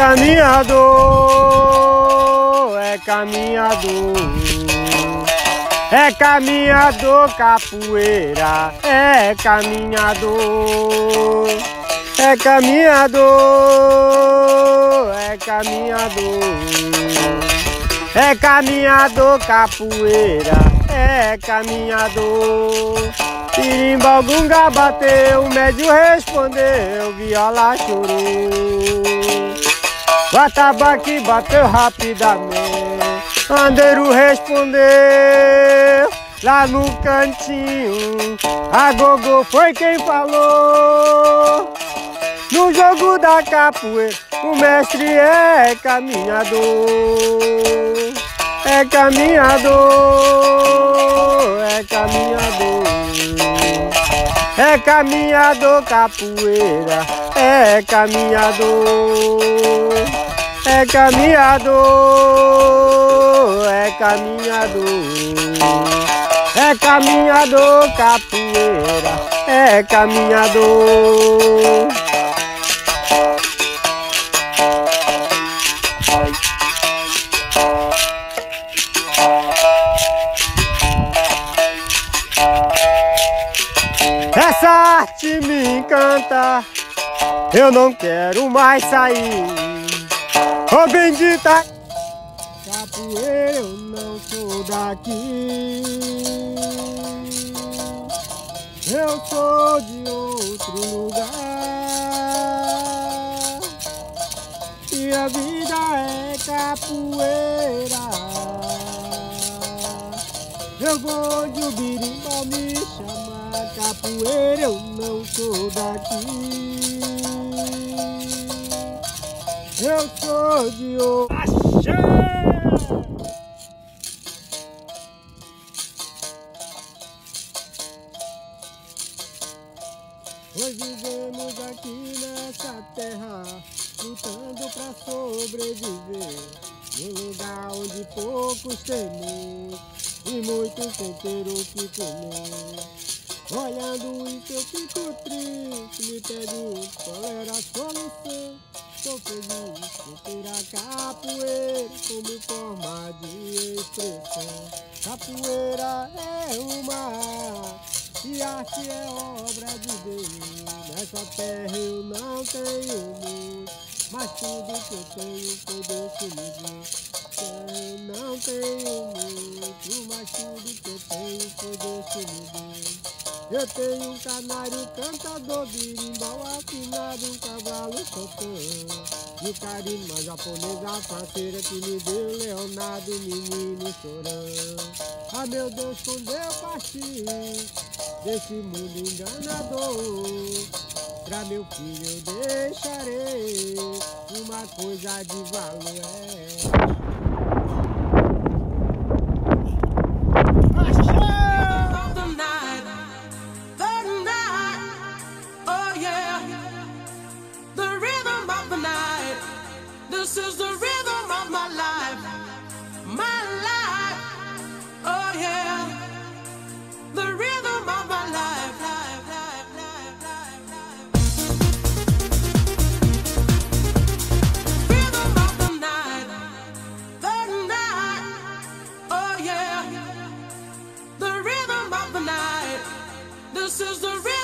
caminhador, é caminhador, é caminhador, capoeira, é caminhador, é caminhador, é caminhador, é caminhador, capoeira, é caminhador. Tirimbau, gunga bateu, o médio respondeu, viola chorou. O atabaque bateu rapidamente, Pandeiro respondeu lá no cantinho, a gogô foi quem falou. No jogo da capoeira, o mestre é caminhador, é caminhador, é caminhador, é caminhador, capoeira, é caminhador, é caminhador, é caminhador, é caminhador, capoeira, é caminhador. Essa arte me encanta, eu não quero mais sair. Ô bendita capoeira, eu não sou daqui, eu sou de outro lugar. E a vida é capoeira, eu vou de Ubirimbau, me chama capoeira, eu não sou daqui, eu sou de outro. Axé! Hoje vivemos aqui nessa terra, lutando pra sobreviver, num lugar onde poucos têm muito e muitos sem ter o que comer. Olhando isso eu fico triste, me pergunto qual era a solução. Sou feliz por ter a capoeira como forma de expressão. Capoeira é uma arte, e arte é obra de Deus. Nessa terra eu não tenho muito, mas tudo que eu tenho foi Deus que me deu. Eu não tenho muito, mas tudo que eu tenho foi Deus que me deu. Eu tenho um canário cantador, birimbau afinado, um cavalo soltando, e o carimba japonesa parceira que me deu Leonardo, menino chorando. Ah meu Deus, quando eu partir desse mundo enganador, pra meu filho eu deixarei uma coisa de valor. This is the rhythm of my life, oh yeah, the rhythm of my life, rhythm of the night, oh yeah, the rhythm of the night, this is the rhythm.